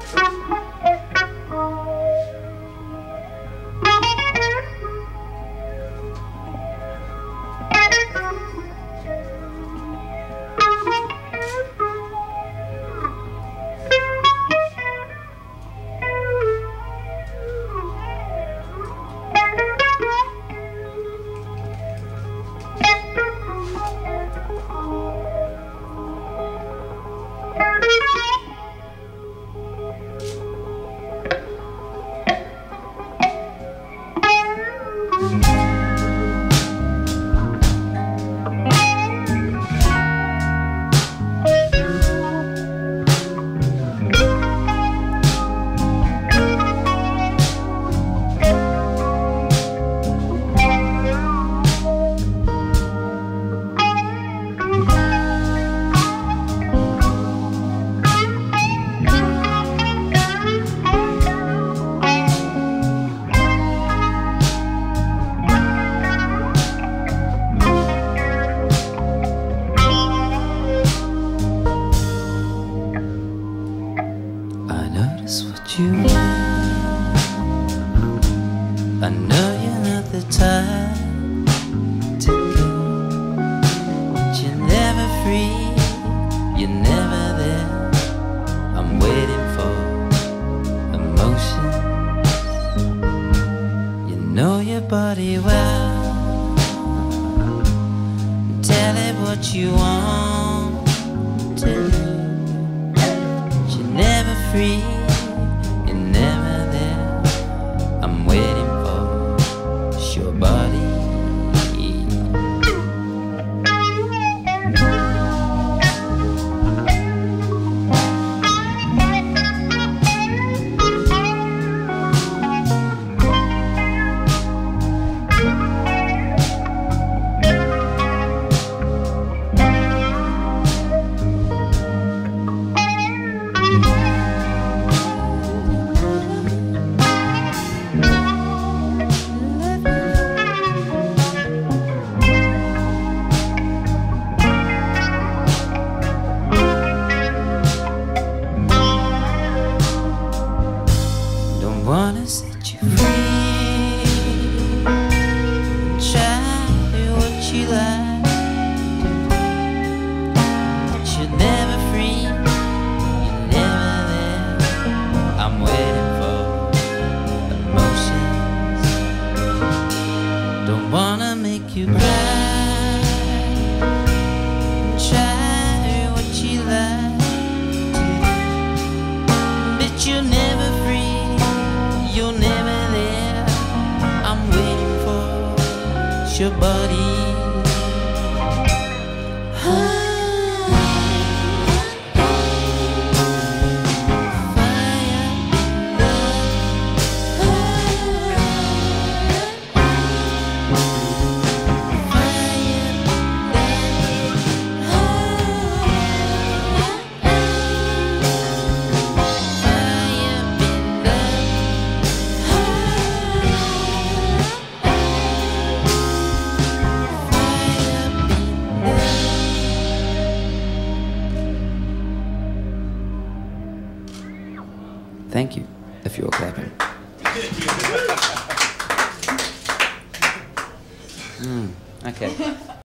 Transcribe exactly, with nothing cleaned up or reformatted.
I know you're not the type to go, but you're never free, you're never there. I'm waiting for emotions. You know your body well, tell it what you want to do, but you're never free, you're never there. I'm waiting your body. Wanna set you free, try what you like, but you're never free, you're never there. I'm waiting for emotions. Don't wanna make you cry, try what you like, but you're never free, you're never there. I'm waiting for your body. Thank you, if you're clapping. Mm, okay.